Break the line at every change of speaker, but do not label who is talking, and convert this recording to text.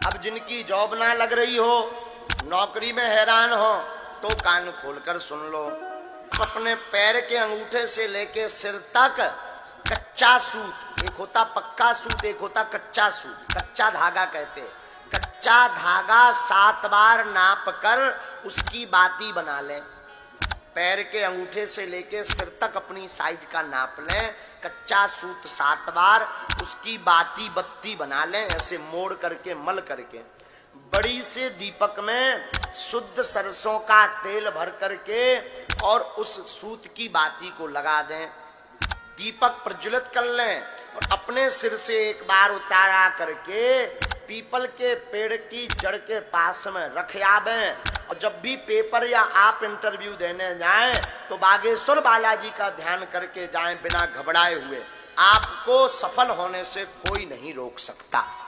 अब जिनकी जॉब ना लग रही हो, नौकरी में हैरान हो, तो कान खोलकर सुन लो। अपने पैर के अंगूठे से लेके सिर तक कच्चा सूत, एक होता पक्का सूत, एक होता कच्चा सूत, कच्चा धागा कहते। कच्चा धागा 7 बार नाप कर उसकी बाती बना लें। पैर के अंगूठे से लेके सिर तक अपनी साइज का नाप लें। कच्चा सूत 7 बार, उसकी बाती बत्ती बना लें, ऐसे मोड़ करके मल करके बड़ी से दीपक में शुद्ध सरसों का तेल भर करके और उस सूत की बाती को लगा दें। दीपक प्रज्वलित कर लें और अपने सिर से एक बार उतारा करके पीपल के पेड़ की जड़ के पास में रख आवें। और जब भी पेपर या आप इंटरव्यू देने जाएं तो बागेश्वर बालाजी का ध्यान करके जाएं, बिना घबराए हुए। आपको सफल होने से कोई नहीं रोक सकता।